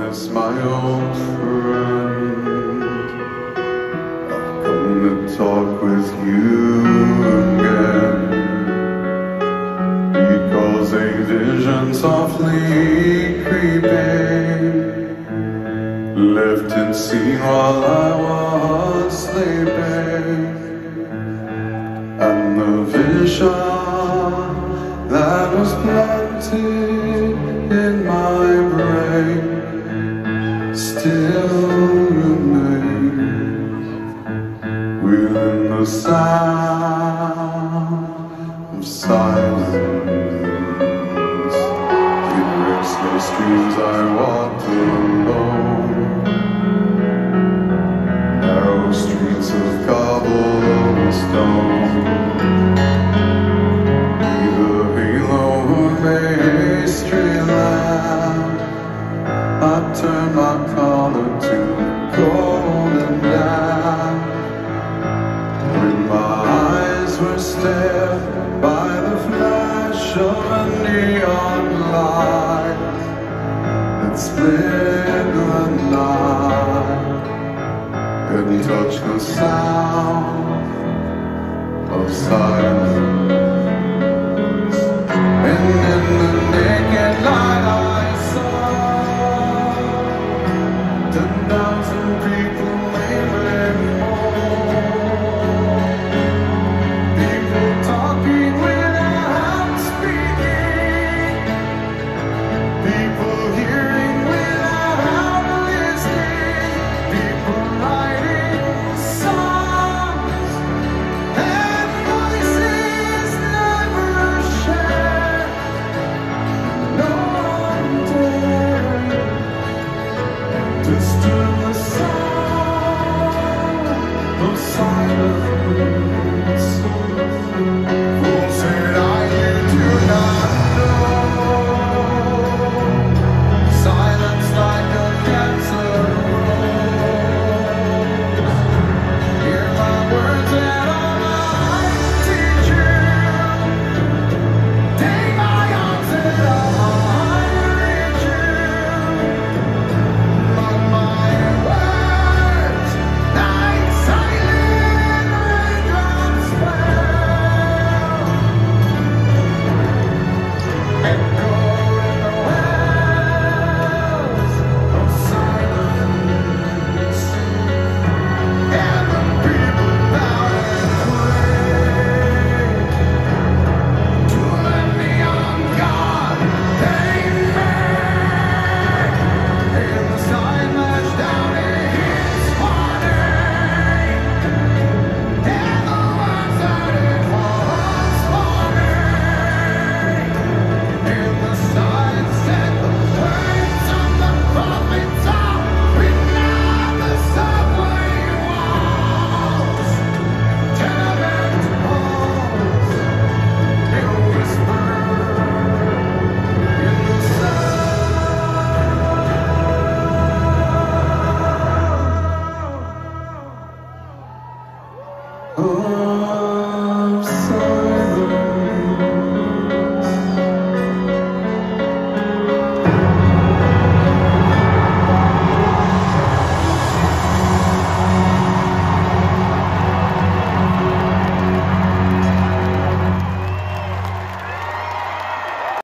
miss my old friend. I've come to talk with you again, because a vision softly creeping left unseen while I was sleeping. And the vision that was planted in my brain still remains within the sound of silence. In restless dreams I walked alone, narrow streets of cobblestone. I turned my collar to golden light when my eyes were stared by the flash of a neon light that split the night and touched the sound of silence.